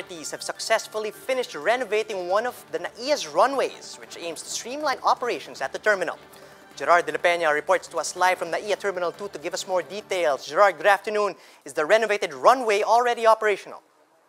authorities have successfully finished renovating one of the NAIA's runways, which aims to streamline operations at the terminal. Gerard de la Peña reports to us live from NAIA Terminal 2 to give us more details. Gerard, good afternoon. Is the renovated runway already operational?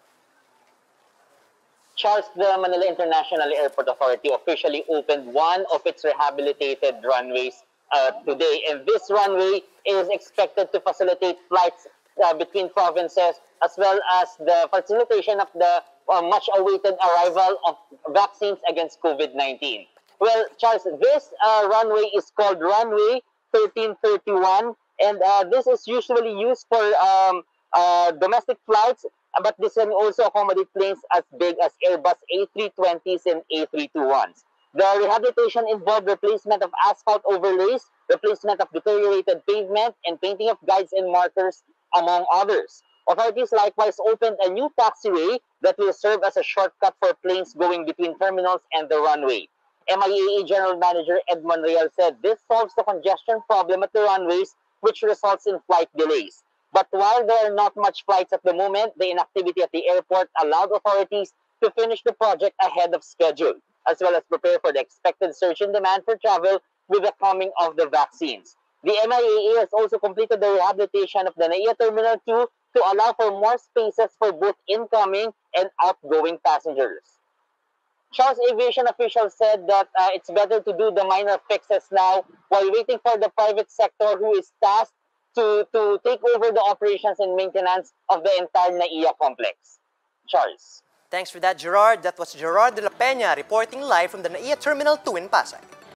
Charles, the Manila International Airport Authority officially opened one of its rehabilitated runways today, and this runway is expected to facilitate flights between provinces, as well as the facilitation of the much-awaited arrival of vaccines against COVID-19. Well, Charles, this runway is called Runway 1331, and this is usually used for domestic flights, but this can also accommodate planes as big as Airbus A320s and A321s. The rehabilitation involved replacement of asphalt overlays, replacement of deteriorated pavement, and painting of guides and markers, among others. Authorities likewise opened a new taxiway that will serve as a shortcut for planes going between terminals and the runway. MIAA General Manager Edmond Real said this solves the congestion problem at the runways, which results in flight delays. But while there are not much flights at the moment, the inactivity at the airport allowed authorities to finish the project ahead of schedule, as well as prepare for the expected surge in demand for travel with the coming of the vaccines. The MIAA has also completed the rehabilitation of the NAIA Terminal 2 to allow for more spaces for both incoming and outgoing passengers. Charles, aviation officials said that it's better to do the minor fixes now while waiting for the private sector, who is tasked to take over the operations and maintenance of the entire NAIA complex. Charles. Thanks for that, Gerard. That was Gerard de la Peña reporting live from the NAIA Terminal 2 in Pasay.